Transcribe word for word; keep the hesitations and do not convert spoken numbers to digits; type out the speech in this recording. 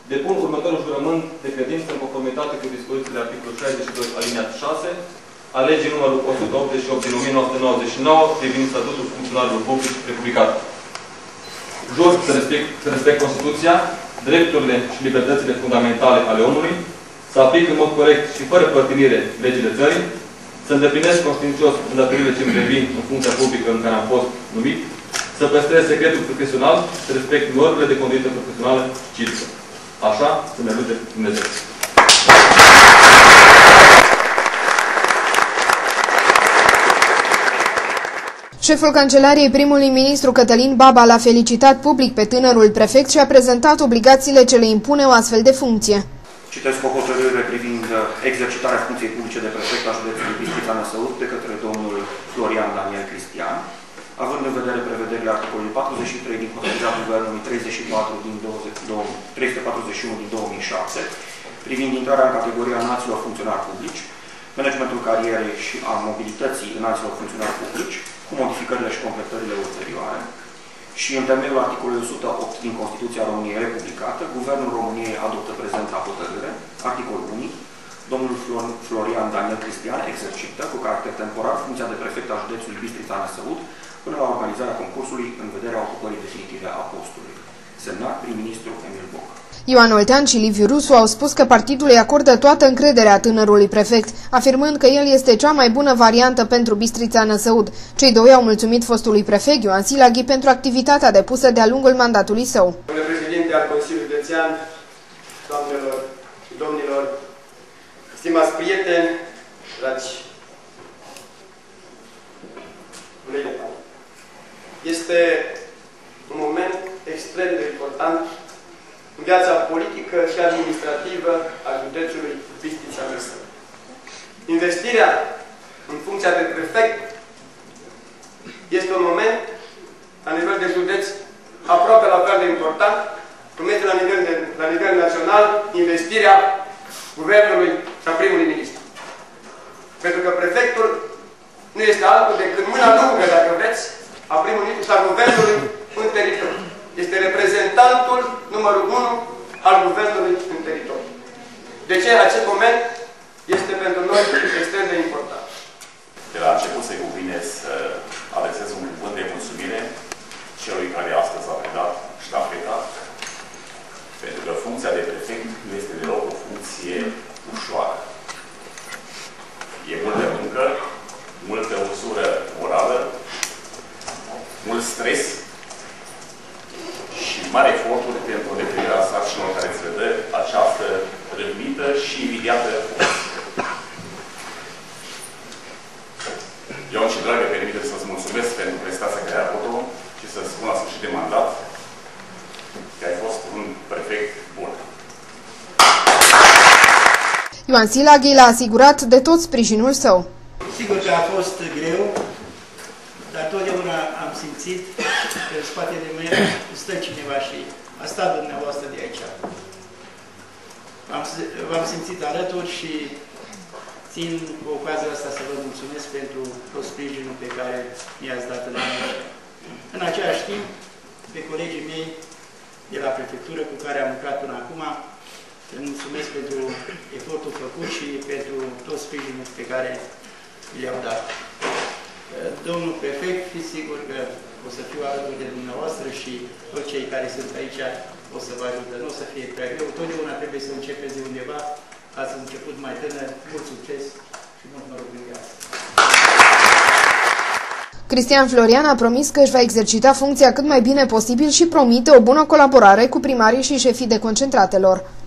depun următorul jurământ de credință în conformitate cu dispozițiile articolului șaizeci și doi alineat șase a legii numărul o sută optzeci și opt din o mie nouă sute nouăzeci și nouă privind statutul funcționarilor publici republicani. Jur să respect, să respect Constituția, drepturile și libertățile fundamentale ale omului, să aplic în mod corect și fără părtinire legile țării, să îndeplinesc conștiincios îndatoririle ce îmi revin în funcția publică în care am fost numit, să păstrez secretul profesional, să respect normele de conduită profesională și civică. Așa să-mi ajute Dumnezeu. Șeful Cancelariei primului ministru Cătălin Baba l-a felicitat public pe tânărul prefect și a prezentat obligațiile ce le impune o astfel de funcție. Citesc o hotărâre privind exercitarea funcției publice de prefect a județului Bistrița-Năsăud de către domnul Florian Daniel Cristian, având în vedere prevederile articolului patruzeci și trei din hotărârea Guvernului treizeci și patru din trei sute patruzeci și unu din două mii șapte, privind intrarea în categoria înalților funcționari publici, managementul carierei și a mobilității înalților funcționari publici, cu modificările și completările ulterioare, și în temeiul articolului o sută opt din Constituția României Republicată, Guvernul României adoptă prezenta hotărâre, articol unic, domnul Florian Daniel Cristian exercită cu caracter temporar funcția de prefect a județului Bistrița-Năsăud până la organizarea concursului în vederea ocupării definitive a postului. Semnat prim-ministru Emil Boc. Ioan Oltean și Liviu Rusu au spus că partidul îi acordă toată încrederea tânărului prefect, afirmând că el este cea mai bună variantă pentru Bistrița-Năsăud. Cei doi au mulțumit fostului prefect Ioan Silaghi pentru activitatea depusă de-a lungul mandatului său. Domnule președinte al Consiliului Județean, doamnelor și domnilor, stimați prieteni, dragi colegi, este un moment extrem de important în viața politică și administrativă a județului Bistrița-Năsăud. Investirea în funcția de prefect este un moment, la nivel de județ, aproape la fel de important, cum este la nivel, de, la nivel național investirea guvernului și a primului ministru. Pentru că prefectul nu este altul decât mâna lungă, dacă vreți, a primului ministru și a guvernului în teritoriu. Este reprezentantul numărul unu al guvernului în teritoriu. De ce acest moment este pentru noi extrem de important? De la început se cuvine să adresez un cuvânt de mulțumire celui care astăzi a predat ștafeta, pentru că funcția de prefect nu este deloc o funcție ușoară. E multă muncă, multă usură morală, mult stres și mari eforturi pentru îndeplinirea sarcinilor care îți dă această râvnită și invidiată funcție. Ioan și dragă, permite să-ți mulțumesc pentru prestația care ai avut-o și să spun la sfârșit de mandat că ai fost un prefect bun. Ioan Silaghi l-a asigurat de tot sprijinul său. Sigur că a fost greu, dar totdeauna am simțit că în spatele meu stă cineva și a stat dumneavoastră de aici. V-am simțit alături și țin cu ocazia asta să vă mulțumesc pentru tot sprijinul pe care mi-ați dat în anul. În același timp, pe colegii mei de la prefectură cu care am lucrat până acum, îi mulțumesc pentru efortul făcut și pentru tot sprijinul pe care le-au dat. Domnul prefect, fiți sigur că o să fiu alături de dumneavoastră și toți cei care sunt aici o să vă ajută. Nu o să fie prea greu, totdeauna trebuie să începeți de undeva. Ați început mai tânăr, mult succes și mult noroc în viață. Cristian Florian a promis că își va exercita funcția cât mai bine posibil și promite o bună colaborare cu primarii și șefii de concentratelor.